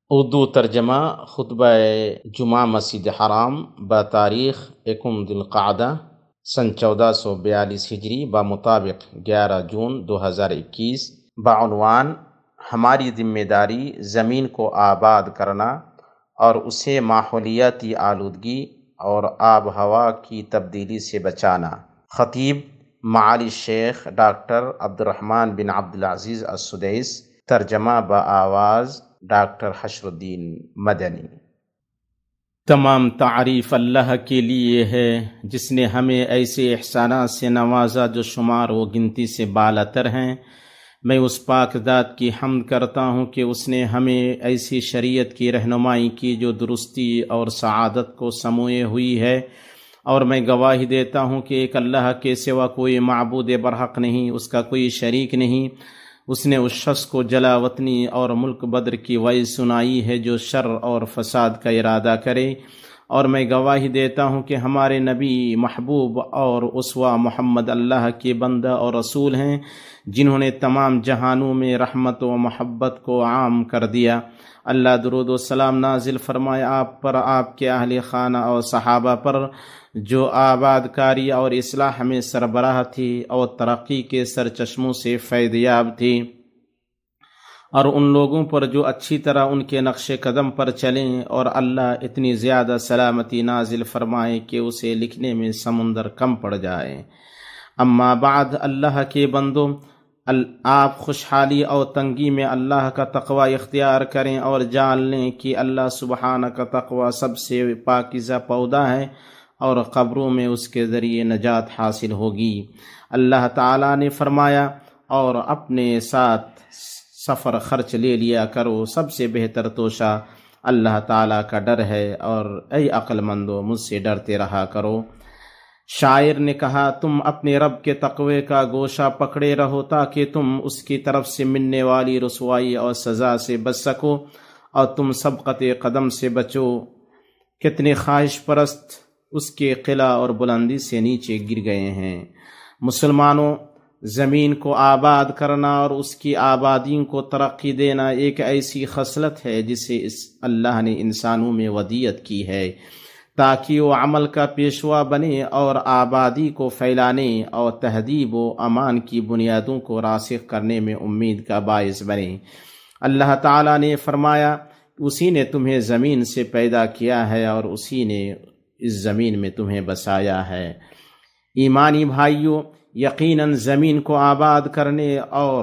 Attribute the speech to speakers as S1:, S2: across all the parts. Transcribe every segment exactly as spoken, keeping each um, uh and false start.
S1: اردو ترجمہ خطبہ جمعہ مسجد حرام بتاریخ یکم ذی القعدہ سن چودہ سو بیالیس ہجری بمطابق گیارہ جون دو ہزار اکیس بعنوان ہماری ذمہ داری زمین کو آباد کرنا اور اسے ماحولیاتی آلودگی اور آب ہوا کی تبدیلی سے بچانا۔ خطیب معالی شیخ ڈاکٹر عبدالرحمن بن عبدالعزیز السدیس، ترجمہ بآواز ڈاکٹر حشر الدین مدنی۔
S2: تمام تعریف اللہ کے لیے ہے جس نے ہمیں ایسے احسانات سے نوازا جو شمار و گنتی سے بالاتر ہیں۔ میں اس پاک ذات کی حمد کرتا ہوں کہ اس نے ہمیں ایسی شریعت کی رہنمائی کی جو درستی اور سعادت کو سموئے ہوئی ہے، اور میں گواہی دیتا ہوں کہ ایک اللہ کے سوا کوئی معبود برحق نہیں، اس کا کوئی شریک نہیں۔ اس نے اس شخص کو جلا وطنی اور ملک بدر کی وعظ سنائی ہے جو شر اور فساد کا ارادہ کرے، اور میں گواہی دیتا ہوں کہ ہمارے نبی محبوب اور اسوہ محمد اللہ کے بندہ اور رسول ہیں جنہوں نے تمام جہانوں میں رحمت و محبت کو عام کر دیا۔ اللہ درود و سلام نازل فرمائے آپ پر، آپ کے اہل خانہ اور صحابہ پر جو آباد کاری اور اصلاح میں سربراہ تھی اور ترقی کے سرچشموں سے فیض یاب تھی، اور ان لوگوں پر جو اچھی طرح ان کے نقش قدم پر چلیں، اور اللہ اتنی زیادہ سلامتی نازل فرمائے کہ اسے لکھنے میں سمندر کم پڑ جائے۔ اما بعد، اللہ کے بندوں، آپ خوشحالی اور تنگی میں اللہ کا تقوی اختیار کریں اور جان لیں کہ اللہ سبحانہ کا تقوی سب سے پاکیزہ پودا ہے اور قبروں میں اس کے ذریعے نجات حاصل ہوگی۔ اللہ تعالیٰ نے فرمایا، اور اپنے ساتھ سفر خرچ لے لیا کرو، سب سے بہتر توشہ اللہ تعالیٰ کا ڈر ہے، اور اے عقل مندو مجھ سے ڈرتے رہا کرو۔ شاعر نے کہا، تم اپنے رب کے تقوی کا گوشہ پکڑے رہو تاکہ تم اس کی طرف سے ملنے والی رسوائی اور سزا سے بچ سکو، اور تم سبقت قدم سے بچو۔ کتنے خواہش پرست اس کے قلعہ اور بلندی سے نیچے گر گئے ہیں۔ مسلمانوں، زمین کو آباد کرنا اور اس کی آبادی کو ترقی دینا ایک ایسی خصلت ہے جسے اس اللہ نے انسانوں میں ودیعت کی ہے تاکہ وہ عمل کا پیشوا بنے اور آبادی کو پھیلانے اور تہذیب و امان کی بنیادوں کو راسخ کرنے میں امید کا باعث بنے۔ اللہ تعالیٰ نے فرمایا، اسی نے تمہیں زمین سے پیدا کیا ہے اور اسی نے اس زمین میں تمہیں بسایا ہے۔ ایمانی بھائیوں، یقیناً زمین کو آباد کرنے اور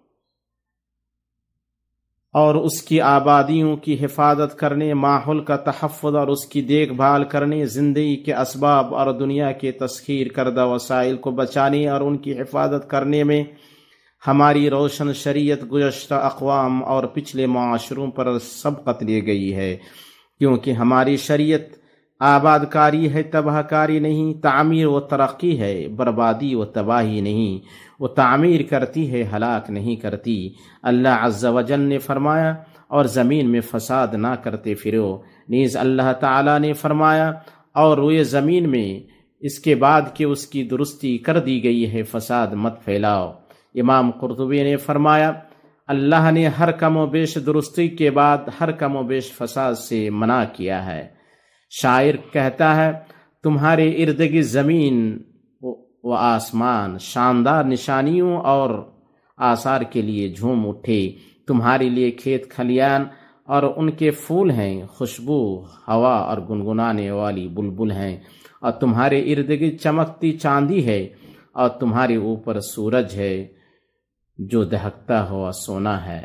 S2: اور اس کی آبادیوں کی حفاظت کرنے، ماحول کا تحفظ اور اس کی دیکھ بھال کرنے، زندگی کے اسباب اور دنیا کے تسخیر کردہ وسائل کو بچانے اور ان کی حفاظت کرنے میں ہماری روشن شریعت گزشتہ اقوام اور پچھلے معاشروں پر سبقت لے گئی ہے، کیونکہ ہماری شریعت آباد کاری ہے، تباہ کاری نہیں، تعمیر و ترقی ہے، بربادی و تباہی نہیں، وہ تعمیر کرتی ہے، ہلاک نہیں کرتی۔ اللہ عز و جل نے فرمایا، اور زمین میں فساد نہ کرتے پھرو۔ نیز اللہ تعالیٰ نے فرمایا، اور روئے زمین میں اس کے بعد کہ اس کی درستی کر دی گئی ہے فساد مت پھیلاؤ۔ امام قرطبی نے فرمایا، اللہ نے ہر کم و بیش درستی کے بعد ہر کم و بیش فساد سے منع کیا ہے۔ شاعر کہتا ہے، تمہارے ارد گرد زمین و آسمان شاندار نشانیوں اور آثار کے لیے جھوم اٹھے، تمہارے لیے کھیت کھلیان اور ان کے پھول ہیں، خوشبو ہوا اور گنگنانے والی بلبل ہیں، اور تمہارے ارد گرد چمکتی چاندی ہے، اور تمہارے اوپر سورج ہے جو دہکتا ہوا سونا ہے۔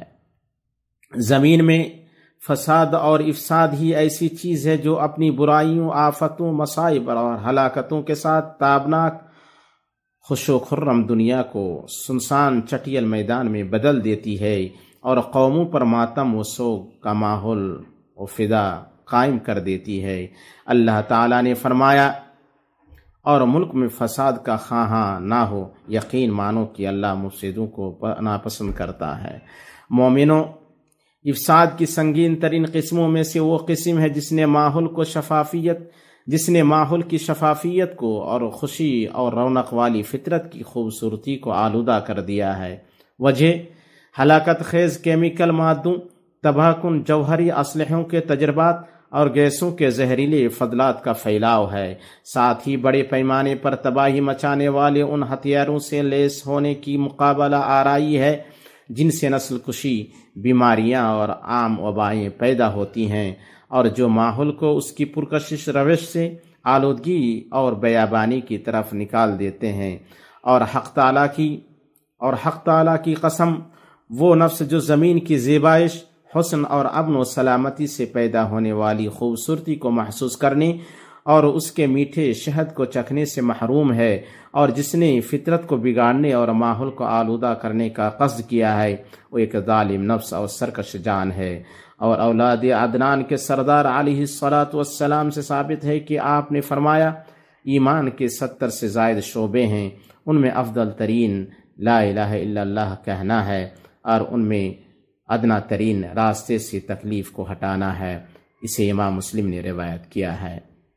S2: زمین میں فساد اور افساد ہی ایسی چیز ہے جو اپنی برائیوں، آفتوں، مصائب اور ہلاکتوں کے ساتھ تابناک خوش و خرم دنیا کو سنسان چٹیل میدان میں بدل دیتی ہے اور قوموں پر ماتم و سوگ کا ماحول و فدا قائم کر دیتی ہے۔ اللہ تعالیٰ نے فرمایا، اور ملک میں فساد کا خواہاں نہ ہو، یقین مانو کہ اللہ مفسدوں کو ناپسند کرتا ہے۔ مومنوں، افساد کی سنگین ترین قسموں میں سے وہ قسم ہے جس نے ماحول کو شفافیت جس نے ماحول کی شفافیت کو اور خوشی اور رونق والی فطرت کی خوبصورتی کو آلودہ کر دیا ہے۔ وجہ ہلاکت خیز کیمیکل مادوں، تباہ کن جوہری اسلحوں کے تجربات اور گیسوں کے زہریلے فضلات کا پھیلاؤ ہے، ساتھ ہی بڑے پیمانے پر تباہی مچانے والے ان ہتھیاروں سے لیس ہونے کی مقابلہ آرائی ہے جن سے نسل کشی، بیماریاں اور عام وبائیں پیدا ہوتی ہیں، اور جو ماحول کو اس کی پرکشش روش سے آلودگی اور بیابانی کی طرف نکال دیتے ہیں۔ اور حق تعالیٰ کی اور حق تعالیٰ کی قسم، وہ نفس جو زمین کی زیبائش، حسن اور امن و سلامتی سے پیدا ہونے والی خوبصورتی کو محسوس کرنے اور اس کے میٹھے شہد کو چکھنے سے محروم ہے، اور جس نے فطرت کو بگاڑنے اور ماحول کو آلودہ کرنے کا قصد کیا ہے، وہ ایک ظالم نفس اور سرکش جان ہے۔ اور اولاد عدنان کے سردار علیہ الصلاۃ والسلام سے ثابت ہے کہ آپ نے فرمایا، ایمان کے ستر سے زائد شعبے ہیں، ان میں افضل ترین لا الہ الا اللہ کہنا ہے، اور ان میں ادنا ترین راستے سے تکلیف کو ہٹانا ہے۔ اسے امام مسلم نے روایت کیا ہے۔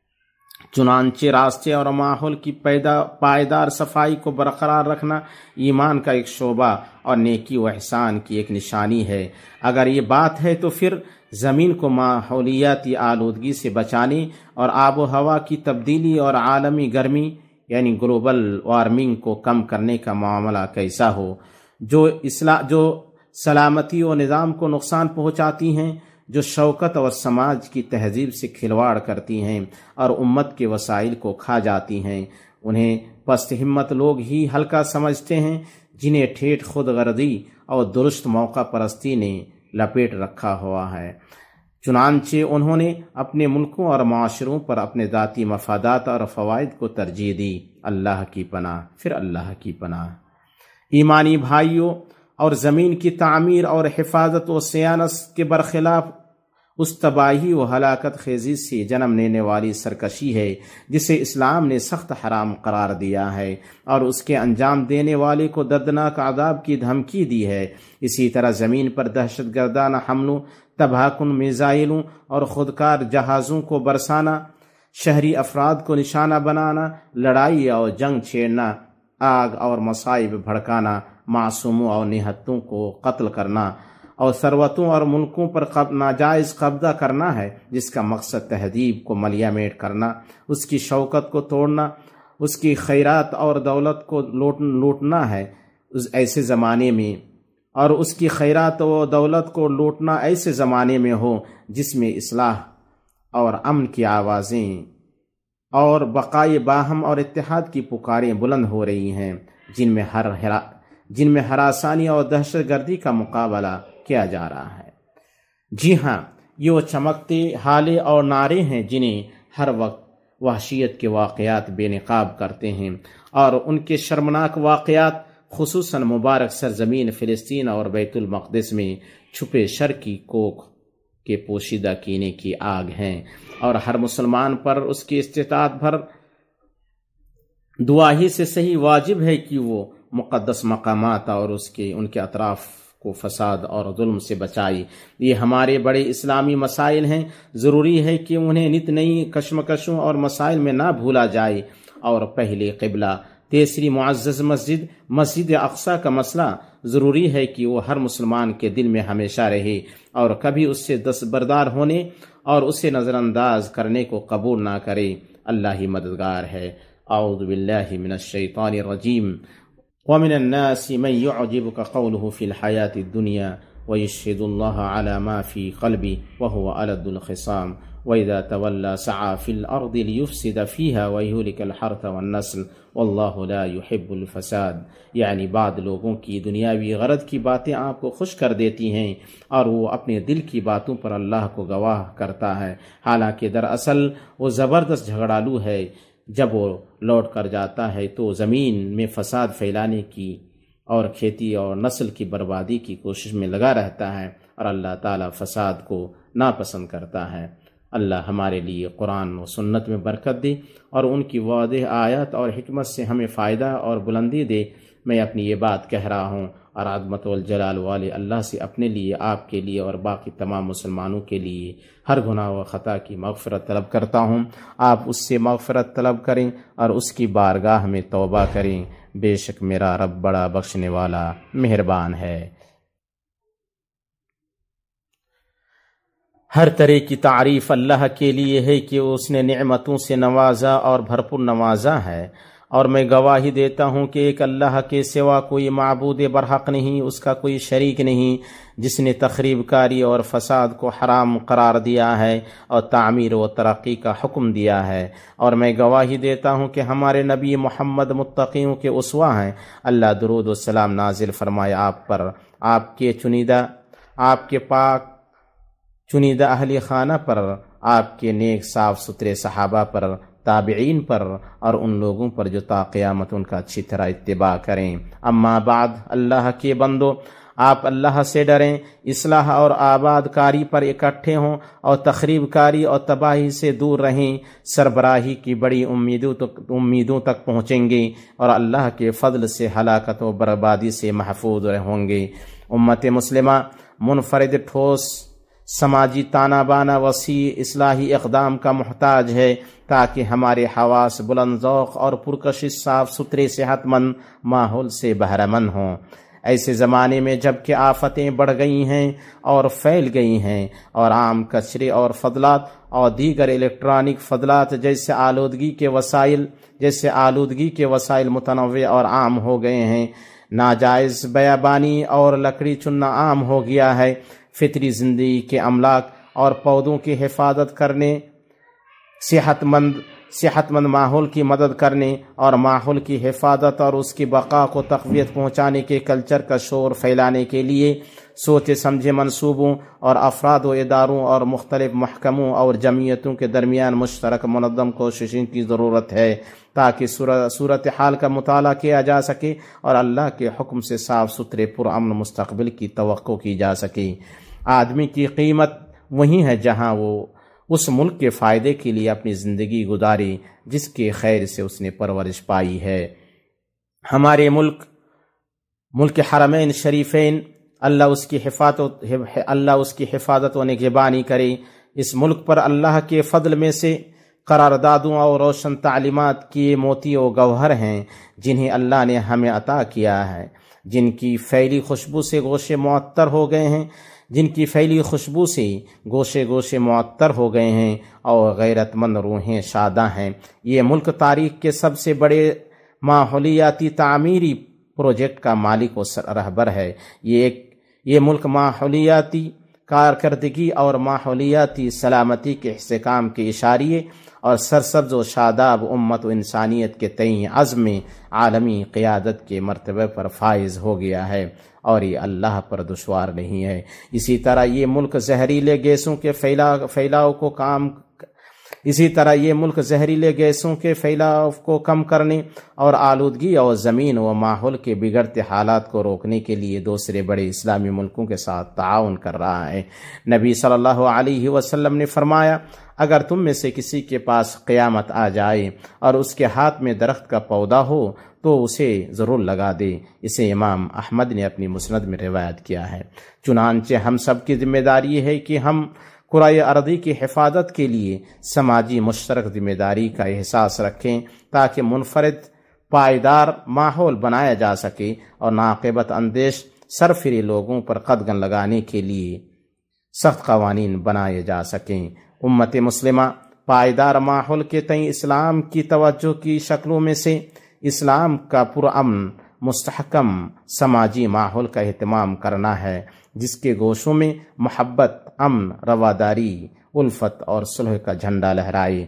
S2: چنانچہ راستے اور ماحول کی پیدا پائیدار صفائی کو برقرار رکھنا ایمان کا ایک شعبہ اور نیکی و احسان کی ایک نشانی ہے۔ اگر یہ بات ہے تو پھر زمین کو ماحولیاتی آلودگی سے بچانے اور آب و ہوا کی تبدیلی اور عالمی گرمی یعنی گلوبل وارمنگ کو کم کرنے کا معاملہ کیسا ہو، جو اصلاح جو سلامتی و نظام کو نقصان پہنچاتی ہیں، جو شوکت اور سماج کی تہذیب سے کھلواڑ کرتی ہیں اور امت کے وسائل کو کھا جاتی ہیں، انہیں پست ہمت لوگ ہی ہلکا سمجھتے ہیں، جنہیں ٹھیٹھ خود غرضی اور درست موقع پرستی نے لپیٹ رکھا ہوا ہے۔ چنانچہ انہوں نے اپنے ملکوں اور معاشروں پر اپنے ذاتی مفادات اور فوائد کو ترجیح دی۔ اللہ کی پناہ، پھر اللہ کی پناہ۔ ایمانی بھائیوں، اور زمین کی تعمیر اور حفاظت و صیانت کے برخلاف اس تباہی و ہلاکت خیزی سے جنم لینے والی سرکشی ہے جسے اسلام نے سخت حرام قرار دیا ہے، اور اس کے انجام دینے والے کو دردناک عذاب کی دھمکی دی ہے۔ اسی طرح زمین پر دہشت گردانہ حملوں، تباہ کن میزائلوں اور خودکار جہازوں کو برسانا، شہری افراد کو نشانہ بنانا، لڑائی اور جنگ چھیڑنا، آگ اور مصائب بھڑکانا، معصوموں اور نہتوں کو قتل کرنا، اور ثروتوں اور ملکوں پر ناجائز قبضہ کرنا ہے، جس کا مقصد تہذیب کو ملیا میٹ کرنا، اس کی شوکت کو توڑنا، اس کی خیرات اور دولت کو لوٹنا ہے اس ایسے زمانے میں اور اس کی خیرات و دولت کو لوٹنا ایسے زمانے میں ہو جس میں اصلاح اور امن کی آوازیں اور بقائے باہم اور اتحاد کی پکاریں بلند ہو رہی ہیں، جن میں ہر ہرا جن میں ہراسانی اور دہشت گردی کا مقابلہ کیا جا رہا ہے۔ جی ہاں، یہ وہ چمکتے حالے اور نعرے ہیں جنہیں ہر وقت وحشیت کے واقعات بے نقاب کرتے ہیں، اور ان کے شرمناک واقعات خصوصاً مبارک سرزمین فلسطین اور بیت المقدس میں چھپے شر کی کوکھ کے پوشیدہ کینے کی آگ ہیں، اور ہر مسلمان پر اس کی استطاعت بھر دعا ہی سے صحیح واجب ہے کہ وہ مقدس مقامات اور اس کے ان کے اطراف کو فساد اور ظلم سے بچائی۔ یہ ہمارے بڑے اسلامی مسائل ہیں، ضروری ہے کہ انہیں نت نئی کشمکشوں اور مسائل میں نہ بھولا جائے۔ اور پہلے قبلہ، تیسری معزز مسجد مسجد اقصی کا مسئلہ ضروری ہے کہ وہ ہر مسلمان کے دل میں ہمیشہ رہے اور کبھی اس سے دستبردار ہونے اور اسے نظر انداز کرنے کو قبول نہ کرے۔ اللہ ہی مددگار ہے۔ اعوذ باللہ من الشیطان الرجیم۔ ومن الناس من يعجبك قوله في الحياة الدنيا ويشهد الله على ما في قلبه وهو ألد الخصام وإذا تولى سعى في الأرض ليفسد فيها ويهلك الحرث والنسل والله لا يحب الفساد۔ یعنی بعض لوگوں کی دنیاوی غرض کی باتیں آپ کو خوش کر دیتی ہیں اور وہ اپنے دل کی باتوں پر اللہ کو گواہ کرتا ہے، حالانکہ دراصل وہ زبردست جھگڑالو ہے۔ جب وہ لوٹ کر جاتا ہے تو زمین میں فساد پھیلانے کی اور کھیتی اور نسل کی بربادی کی کوشش میں لگا رہتا ہے، اور اللہ تعالیٰ فساد کو ناپسند کرتا ہے۔ اللہ ہمارے لیے قرآن و سنت میں برکت دے اور ان کی واضح آیات اور حکمت سے ہمیں فائدہ اور بلندی دے۔ میں اپنی یہ بات کہہ رہا ہوں اور عظمت والجلال والے اللہ سے اپنے لیے، آپ کے لیے اور باقی تمام مسلمانوں کے لیے ہر گناہ و خطا کی مغفرت طلب کرتا ہوں۔ آپ اس سے مغفرت طلب کریں اور اس کی بارگاہ میں توبہ کریں، بے شک میرا رب بڑا بخشنے والا مہربان ہے۔ ہر طرح کی تعریف اللہ کے لیے ہے کہ اس نے نعمتوں سے نوازا اور بھرپور نوازا ہے، اور میں گواہی دیتا ہوں کہ ایک اللہ کے سوا کوئی معبود برحق نہیں، اس کا کوئی شریک نہیں، جس نے تخریب کاری اور فساد کو حرام قرار دیا ہے اور تعمیر و ترقی کا حکم دیا ہے، اور میں گواہی دیتا ہوں کہ ہمارے نبی محمد متقیوں کے اسوہ ہیں۔ اللہ درود و سلام نازل فرمائے آپ پر، آپ کے چنیدہ آپ کے پاک چنیدہ اہل خانہ پر، آپ کے نیک صاف ستھرے صحابہ پر، تابعین پر، اور ان لوگوں پر جو تا قیامت ان کا اچھی طرح اتباع کریں۔ اما بعد، اللہ کے بندو، آپ اللہ سے ڈریں، اصلاح اور آباد کاری پر اکٹھے ہوں اور تخریب کاری اور تباہی سے دور رہیں۔ سربراہی کی بڑی امیدوں تک امیدوں تک پہنچیں گے اور اللہ کے فضل سے ہلاکت و بربادی سے محفوظ ہوں گے۔ امت مسلمہ منفرد ٹھوس سماجی تانا بانا وسیع اصلاحی اقدام کا محتاج ہے تاکہ ہمارے حواس بلند ذوق اور پرکشش صاف ستھرے صحت مند ماحول سے بہرہ مند ہوں۔ ایسے زمانے میں جب کہ آفتیں بڑھ گئی ہیں اور پھیل گئی ہیں، اور عام کچرے اور فضلات اور دیگر الیکٹرانک فضلات جیسے آلودگی کے وسائل جیسے آلودگی کے وسائل متنوع اور عام ہو گئے ہیں، ناجائز بیابانی اور لکڑی چننا عام ہو گیا ہے، فطری زندگی کے املاک اور پودوں کی حفاظت کرنے، صحت مند صحت مند ماحول کی مدد کرنے اور ماحول کی حفاظت اور اس کی بقا کو تقویت پہنچانے کے کلچر کا شور پھیلانے کے لیے سوچے سمجھے منصوبوں اور افراد و اداروں اور مختلف محکموں اور جمعیتوں کے درمیان مشترک منظم کوششوں کی ضرورت ہے تاکہ صورتحال کا مطالعہ کیا جا سکے اور اللہ کے حکم سے صاف ستھرے پرامن مستقبل کی توقع کی جا سکے۔ آدمی کی قیمت وہیں ہے جہاں وہ اس ملک کے فائدے کے لیے اپنی زندگی گزاری جس کے خیر سے اس نے پرورش پائی ہے۔ ہمارے ملک ملک حرمین شریفین، اللہ اس کی حفاظت اللہ اس کی حفاظت و نگہبانی کرے۔ اس ملک پر اللہ کے فضل میں سے قراردادوں اور روشن تعلیمات کی موتی و گوہر ہیں جنہیں اللہ نے ہمیں عطا کیا ہے، جن کی پھیلی خوشبو سے گوشے معطر ہو گئے ہیں جن کی پھیلی خوشبو سے گوشے گوشے معطر ہو گئے ہیں اور غیرت مند روحیں شاداں ہیں۔ یہ ملک تاریخ کے سب سے بڑے ماحولیاتی تعمیری پروجیکٹ کا مالک و رہبر ہے۔ یہ ایک یہ ملک ماحولیاتی کارکردگی اور ماحولیاتی سلامتی کے استحکام کے اشاریے اور سرسبز و شاداب امت و انسانیت کے تئیں عزم عالمی قیادت کے مرتبے پر فائز ہو گیا ہے اور یہ اللہ پر دشوار نہیں ہے۔ اسی طرح یہ ملک زہریلے گیسوں کے پھیلاؤ کو کام اسی طرح یہ ملک زہریلے گیسوں کے پھیلاؤ کو کم کرنے اور آلودگی اور زمین و ماحول کے بگڑتے حالات کو روکنے کے لیے دوسرے بڑے اسلامی ملکوں کے ساتھ تعاون کر رہا ہے۔ نبی صلی اللہ علیہ وسلم نے فرمایا، اگر تم میں سے کسی کے پاس قیامت آ جائے اور اس کے ہاتھ میں درخت کا پودا ہو تو اسے ضرور لگا دے۔ اسے امام احمد نے اپنی مسند میں روایت کیا ہے۔ چنانچہ ہم سب کی ذمہ داری ہے کہ ہم کرۂ ارضی کی حفاظت کے لیے سماجی مشترک ذمہ داری کا احساس رکھیں تاکہ منفرد پائیدار ماحول بنایا جا سکے اور ناقابت اندیش سرفری لوگوں پر قدغن لگانے کے لیے سخت قوانین بنائے جا سکیں۔ امت مسلمہ پائیدار ماحول کے تئیں اسلام کی توجہ کی شکلوں میں سے اسلام کا پرامن مستحکم سماجی ماحول کا اہتمام کرنا ہے جس کے گوشوں میں محبت، امن، رواداری، الفت اور صلح کا جھنڈا لہرائے۔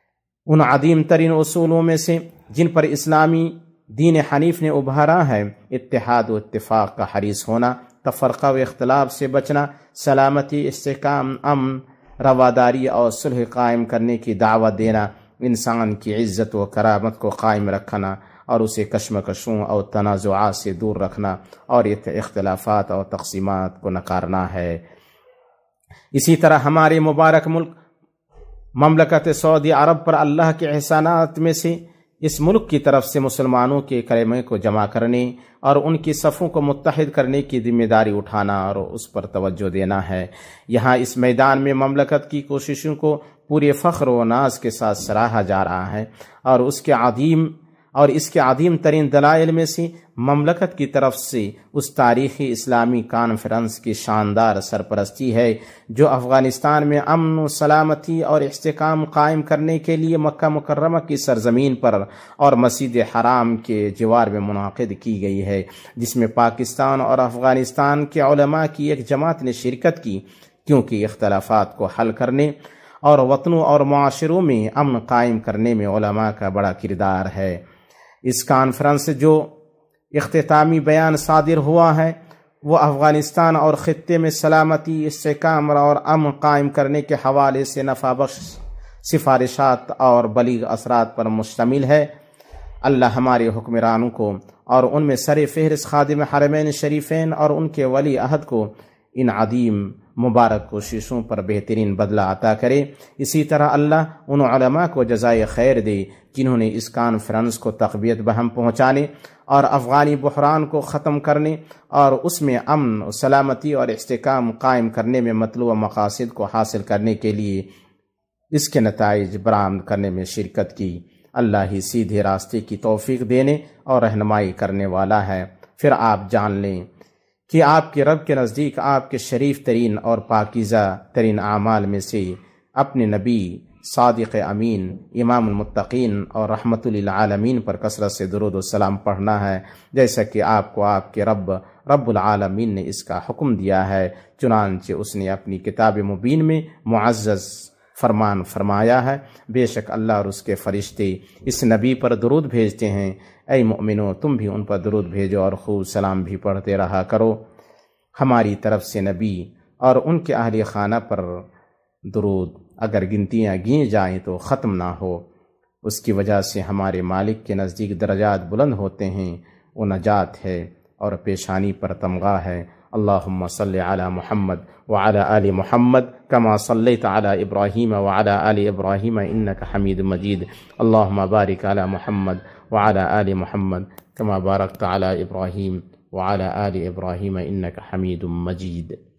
S2: ان عظیم ترین اصولوں میں سے جن پر اسلامی دین حنیف نے ابھارا ہے اتحاد و اتفاق کا حریص ہونا، تفرقہ و اختلاف سے بچنا، سلامتی، استحکام، امن، رواداری اور صلح قائم کرنے کی دعوت دینا، انسان کی عزت و کرامت کو قائم رکھنا اور اسے کشمکشوں اور تنازعات سے دور رکھنا اور اختلافات اور تقسیمات کو نکارنا ہے۔ اسی طرح ہمارے مبارک ملک مملکت سعودی عرب پر اللہ کے احسانات میں سے اس ملک کی طرف سے مسلمانوں کے کلمے کو جمع کرنے اور ان کی صفوں کو متحد کرنے کی ذمہ داری اٹھانا اور اس پر توجہ دینا ہے۔ یہاں اس میدان میں مملکت کی کوششوں کو پورے فخر و ناز کے ساتھ سراہا جا رہا ہے اور اس کے عظیم اور اس کے عظیم ترین دلائل میں سے مملکت کی طرف سے اس تاریخی اسلامی کانفرنس کی شاندار سرپرستی ہے جو افغانستان میں امن و سلامتی اور استحکام قائم کرنے کے لیے مکہ مکرمہ کی سرزمین پر اور مسجد حرام کے جوار میں منعقد کی گئی ہے، جس میں پاکستان اور افغانستان کے علماء کی ایک جماعت نے شرکت کی، کیونکہ اختلافات کو حل کرنے اور وطنوں اور معاشروں میں امن قائم کرنے میں علماء کا بڑا کردار ہے۔ اس کانفرنس سے جو اختتامی بیان صادر ہوا ہے وہ افغانستان اور خطے میں سلامتی، استحکام اور امن قائم کرنے کے حوالے سے نفع بخش سفارشات اور بلیغ اثرات پر مشتمل ہے۔ اللہ ہمارے حکمرانوں کو اور ان میں سر فہرست خادم حرمین شریفین اور ان کے ولی عہد کو ان عظیم مبارک کوششوں پر بہترین بدلہ عطا کرے۔ اسی طرح اللہ ان علماء کو جزائے خیر دے جنہوں نے اس کانفرنس کو تقویت بہم پہنچانے اور افغانی بحران کو ختم کرنے اور اس میں امن و سلامتی اور استحکام قائم کرنے میں مطلوبہ مقاصد کو حاصل کرنے کے لیے اس کے نتائج برآمد کرنے میں شرکت کی۔ اللہ ہی سیدھے راستے کی توفیق دینے اور رہنمائی کرنے والا ہے۔ پھر آپ جان لیں کہ آپ کے رب کے نزدیک آپ کے شریف ترین اور پاکیزہ ترین اعمال میں سے اپنے نبی صادق امین امام المتقین اور رحمت للعالمین پر کثرت سے درود و سلام پڑھنا ہے، جیسا کہ آپ کو آپ کے رب رب العالمین نے اس کا حکم دیا ہے۔ چنانچہ اس نے اپنی کتاب مبین میں معزز فرمان فرمایا ہے، بے شک اللہ اور اس کے فرشتے اس نبی پر درود بھیجتے ہیں، اے مؤمنو تم بھی ان پر درود بھیجو اور خوب سلام بھی پڑھتے رہا کرو۔ ہماری طرف سے نبی اور ان کے اہل خانہ پر درود اگر گنتیاں گیں جائیں تو ختم نہ ہو، اس کی وجہ سے ہمارے مالک کے نزدیک درجات بلند ہوتے ہیں، وہ نجات ہے اور پیشانی پر تمغہ ہے۔ اللہم صلی علی محمد وعلی آل محمد کما صلیت علی ابراہیم وعلی آل ابراہیم انک حمید مجید۔ اللہم بارک علی محمد وعلی آل محمد کما بارکت علی ابراہیم وعلی آل ابراہیم انک حمید مجید۔